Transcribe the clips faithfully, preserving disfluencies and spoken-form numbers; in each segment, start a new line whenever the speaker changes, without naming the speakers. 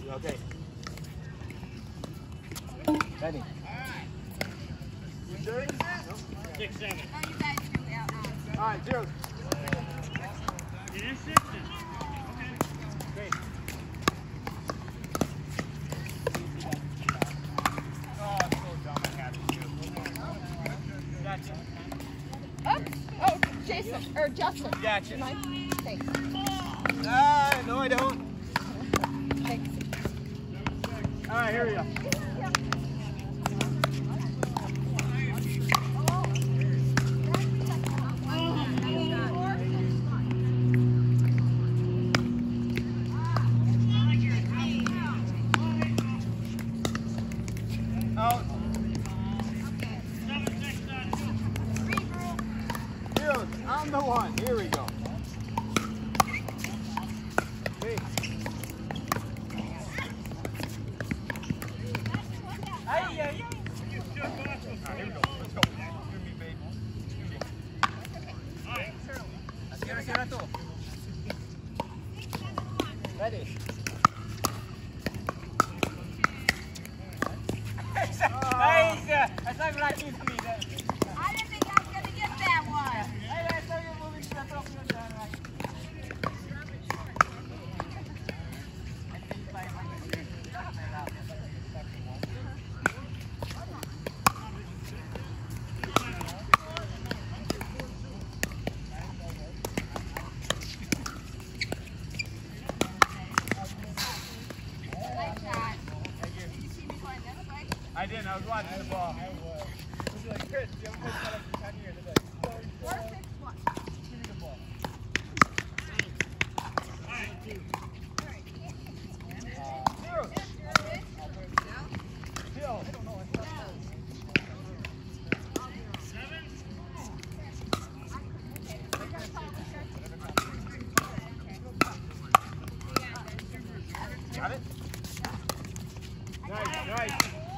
Okay. Ready. You sure? No?
Six, seven.
Oh, you guys do that now.
All right, zero.
It is six then. Okay.
Great. Oh, I'm so dumb. I have to do. Gotcha.
Oops. Oh, Jason, or Justin.
Gotcha.
You mind? Thanks.
Ah, no, I don't.
Thanks.
All right, here we go. Out. Zeros, I'm the one. Here we go. Hey. Ay, ay, ay. Here we go. Let's go. Give me, babe. Give me. Cierra, cierra tú. Ready. Nice. That's like right to me.
I didn't think I was going to get that one.
Hey, I saw you moving to the top of the I didn't. I was watching the ball. I was. It was like, Chris, you haven't played for ten years. It's like, four, six, one. Give me the ball. Zero. Zero. I don't know.
Seven.
Got it? Nice, nice.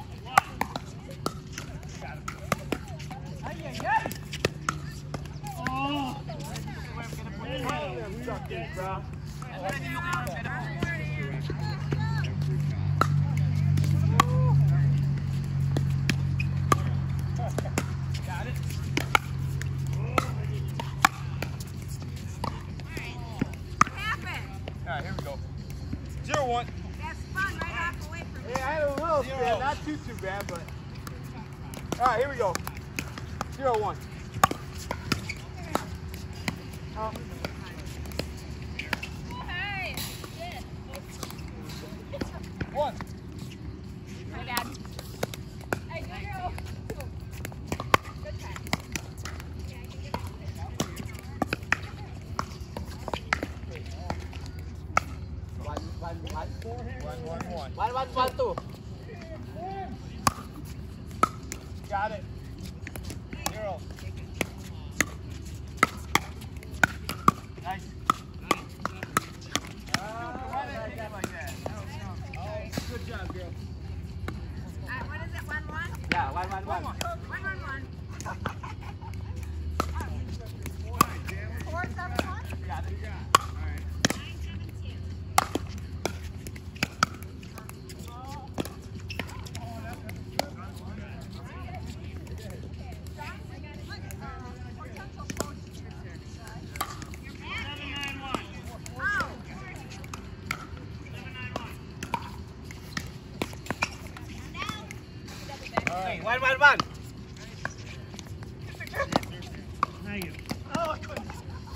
Alright, here we go. Zero one.
That's fun right off away from me.
Yeah, I had a little bit, not too too bad, but. Alright, here we go. Zero one. Um,
Hey,
one.
my dad. Hey, zero. Good try.
One, one, one. One, one, one. One, one, one, two. Got it. Zero. Nice. Uh, why did I take it like that? Good job, girl.
Uh, what is it, one, one?
Yeah, one, one, one.
One, one, one. Four, seven, one?
Got it. Hey, one, one, one.
Thank you.
Oh, I couldn't.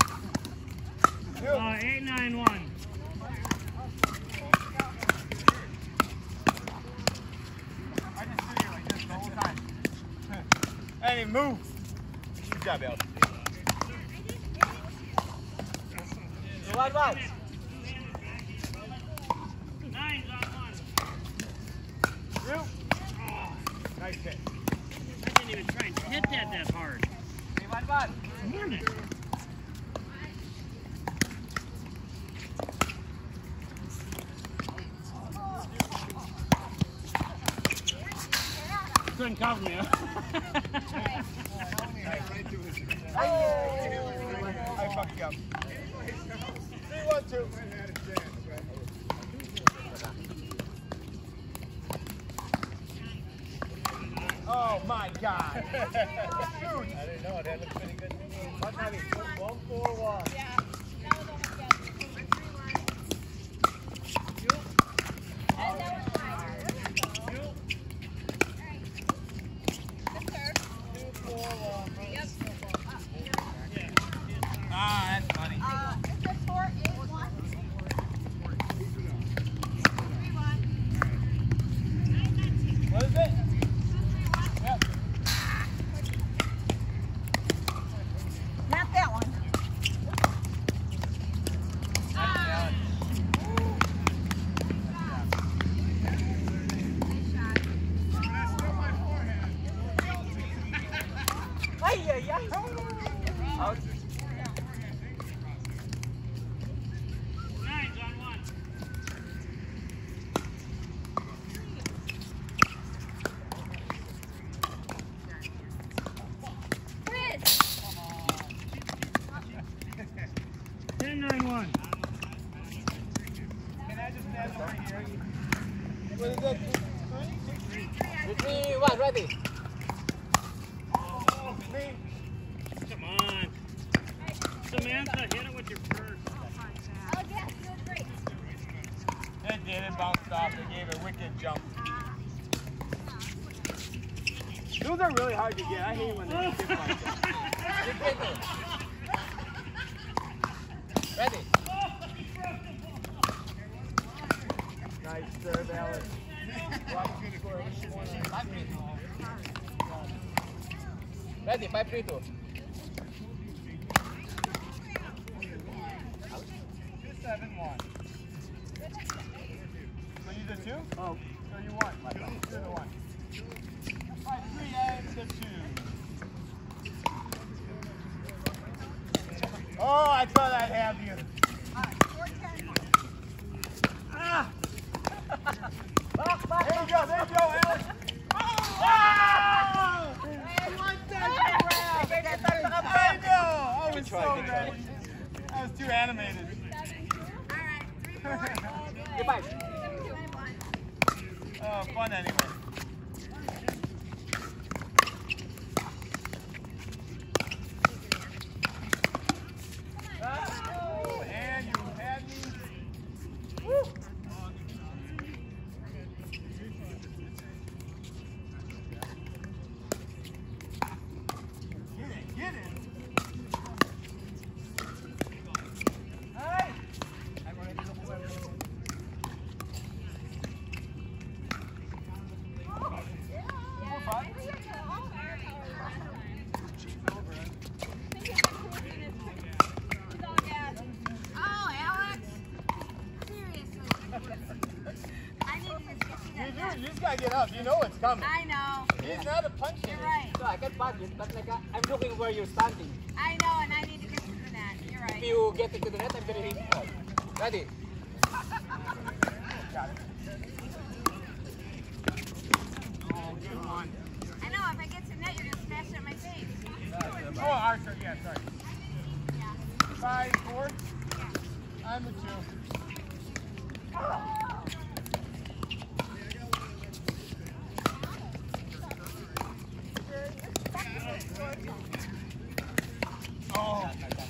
Uh, eight, nine, one.
I just sit here like this the whole time. I didn't even move. Good job, Al. One, one.
Nine's on one.
Through. Nice hit.
I didn't even try and hit that that hard.
Hey, one, one.
Darn it. Couldn't cover me, huh?
I fucked you up. Three, one, two. Oh my God.
I didn't know. That looked pretty good to me.
One, one, four, one.
Yeah. That was almost good. And that was five.
Two, four, one.
Yep.
Ah, that's funny.
Uh, is it four, eight, one? Three, one.
What is it? Yep.
Not that one. Ah. Ay, ay, ay.
Out.
Nines on one. Ten nine one.
Can I just stand over here? What is that?
Three, one, ready.
Oh, me.
Come on. Samantha, hit it with your purse.
Oh, yes, you're great.
It did. It bounced off. It gave a wicked jump. Those are really hard to get. I hate when they get like that.
Ready.
Nice serve, Alex.
Ready, five, three, two.
Two, seven, one. So you the two? Oh. So you won. You're the one. Five, three, and the two. Oh, I thought I'd have you. Ah! There you go, there you go, Alex. Oh! What the crap? I know. I was so ready. I was too animated.
Goodbye.
Oh, fun anyway. Oh, and you had me. Woo! Get it, get it. Hey!
Oh, Alex. Seriously. I need to just get
You,
you
do,
that.
you just gotta get up. You know it's coming.
I know.
He's not a puncher.
You're right.
So I can pass it, but like uh, I'm looking where you're standing.
I know, and I need to get you the net. You're
If
right.
you get it to the net, I'm very difficult. Ready.
Got it. Oh, good one.
I know, if I get to the net, you're going to smash it in my face.
Oh, Arthur, yeah, sorry.
Yeah.
Five, four. I'm the two. Oh.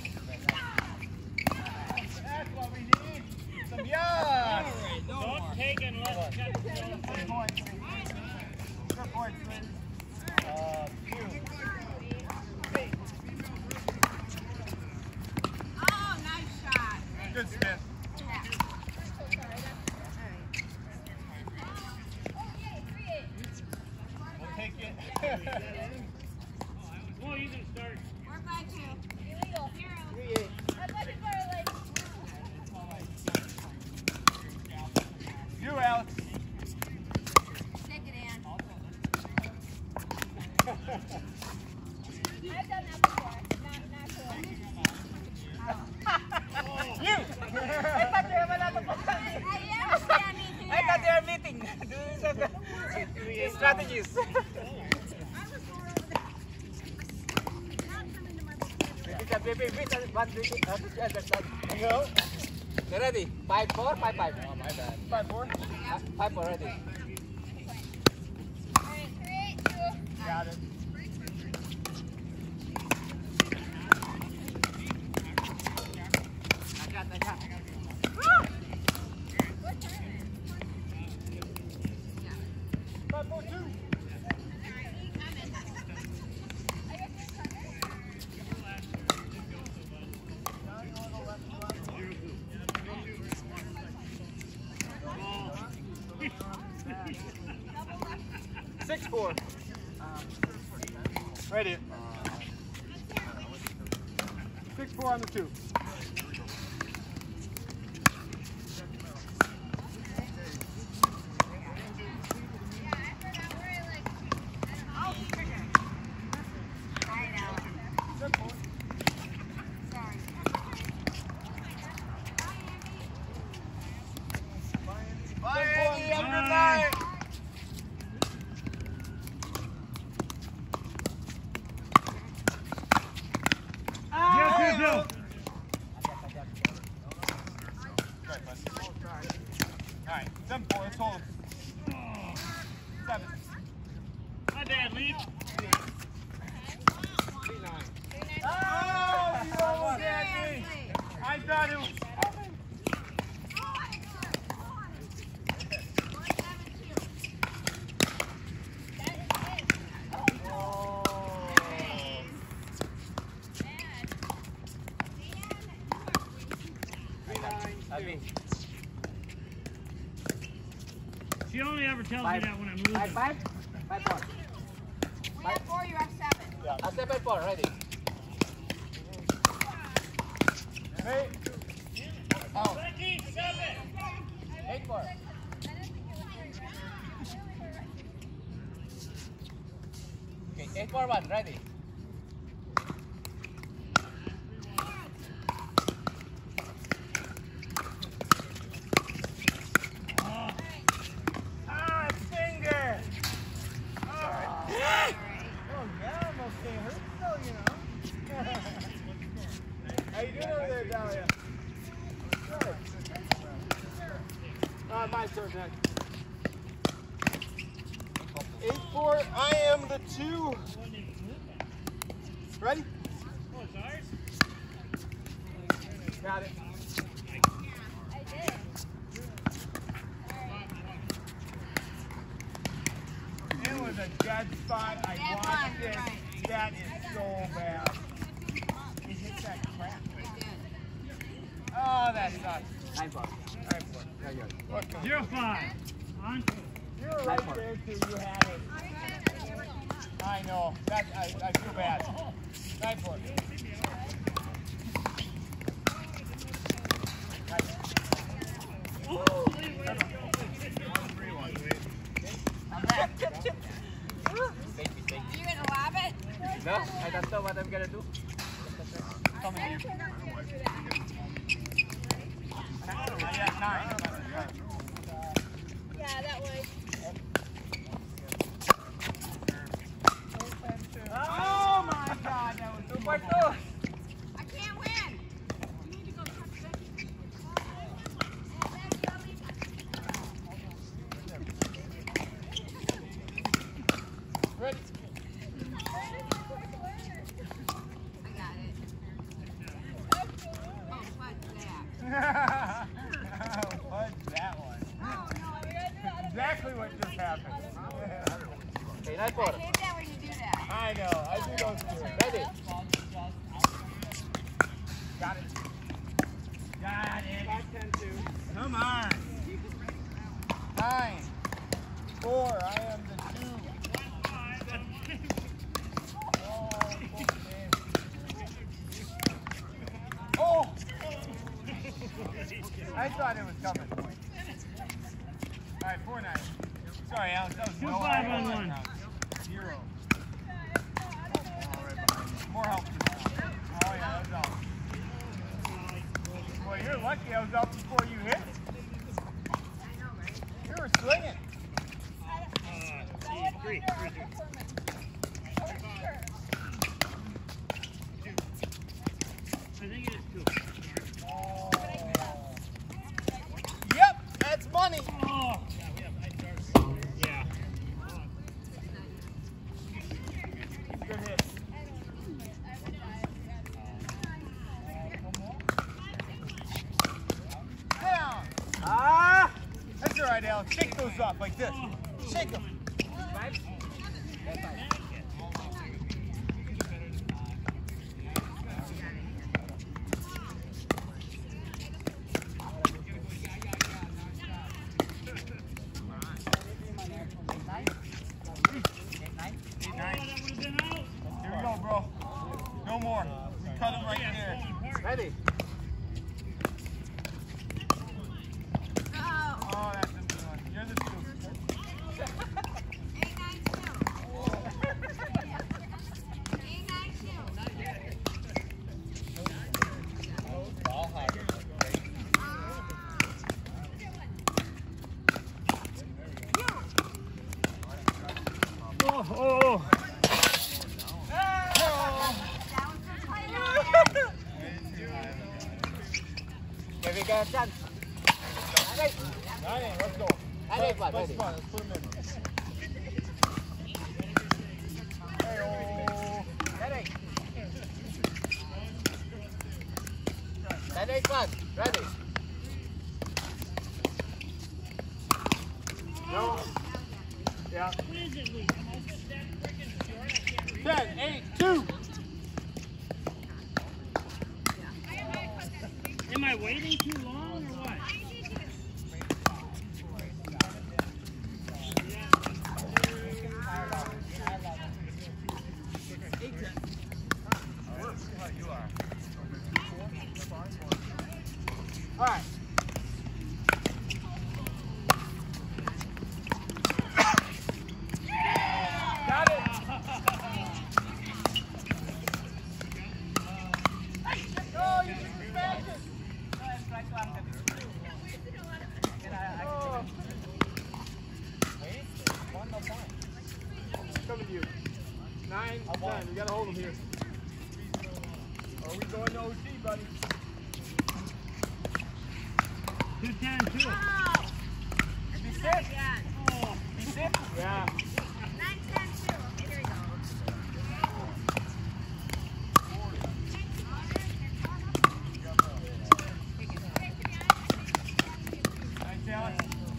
That's what we need. Some yes.
Don't take and let cut.
Good points. Good points, ladies. Uh, two.
Oh, nice shot.
Good spin.
Yeah.
We'll take it.
Well, you can start.
Four, five, two. Illegal. Zero.
Three, eight.
I'm looking for like.
You, Alex.
Stick it in. I've done that before. Not, not cool.
You.
I thought they were meeting.
I thought they were meeting. Doing some strategies.
I was more over there. Not coming to my book.
It's a baby bit and one big bit. Understand?
You go.
You ready? Five, four, five, five. Oh, my bad.
Five, four.
Uh, five, four, ready.
Alright, three, eight, two.
Got it.
I got, I got.
Five, four, two. Six, four. Ready. Six, four on the two. Alright, seven four, let's hold him. Seven.
My bad, Leaf.
Three nine. Oh, you almost had me. I thought it was seven.
She only ever tells
Five.
me that when I'm losing.
Five, five? Five, four.
We have four, you have seven.
Yeah.
Uh, seven, four, ready.
Hey. Oh.
Becky, seven.
Eight, four. Okay, eight, four, one, ready.
Ah, finger. Oh, yeah, almost can't hurt though, you know. How you doing over there, Dahlia? Good. Uh, my turn next. Eight four, I am the two. Ready?
Oh, it's ours?
Got it. It was a dead spot. I
Dead
watched
one,
it.
right.
That is so bad. He hit that crap. Oh, that sucks.
Nine, four.
Nine four.
Very good.
What can-
Zero five. On.
You were right there too. You had it. I know. That I, I feel bad. Nine four. I'm back.
Mistake, mistake.
Are you gonna lob it?
No, I don't know what I'm gonna do.
Come here. I got nine.
Yeah, that was.
Oh my God, that was
Two, four,
two.
two.
I can't win.
Ready?
I got it. Oh, what's that?
Fudge that one. Exactly what just happened.
Okay, nine,
I
four.
hate that when you do that.
I know. I do those too.
Ready.
Got it. Got it. Five, ten, two. Come on. Nine. Four. I am the two. Oh, oh. I thought it was coming. All right, four nine. Sorry, Alex. That was
Two
no
five
idea.
on one.
Zero. More help. Oh yeah, that was out. Boy, you're lucky I was out before you hit. You were swinging.
Uh, three. Three, two. I think it is two.
Oh. Yep, that's money.
Oh. Yeah.
Alex. Shake those off like this. Shake them.
Five? That's five.
Here we go, bro. No more. We cut him right there.
Ready?
Oh, that's a good one. You're the two.
Eight, nine, two. Eight, nine, two.
Ball high.
Oh, oh, oh.
Here we go, chance. Ready?
Nine, let's go.
Ready,
Let's,
fun,
let's,
ready.
fun. Let's put him in. Hey-oh.
Ready? Ready, fun. Ready?
No. Yeah.
What is it, Lee? Am I just that freaking short? I can't read.
Ten, eight, two.
Am I waiting too long or what?
All right. Got it. No, you just smashed it. Oh. Coming to you. Nine, ten. We gotta hold him here. Are we going to O T, buddy?
Two ten, two.
Oh,
Be sick.
again.
Oh,
Be sick. Yeah.
Nine, ten, two. Okay, here we go.
Nice, Alex.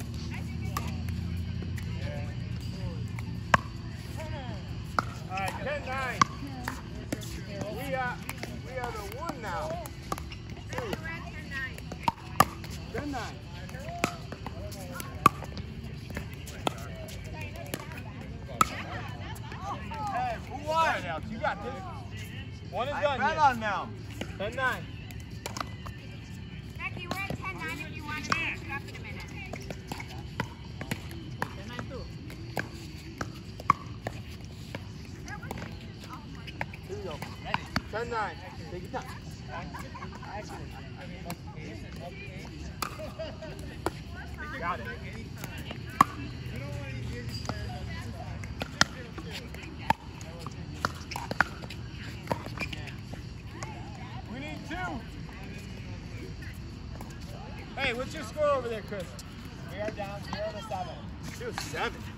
All right, ten nine. We are, we are the one now.
We're at ten, nine.
ten nine. Hey, who won? Alex, you got this. One is done.
Right on now.
ten nine.
Becky, we're at ten, nine if you want to finish it up in a minute.
Here we go. ten nine. Take your time. Got it. We need two. Hey, what's your score over there, Chris?
We are down zero to seven.
Two seven.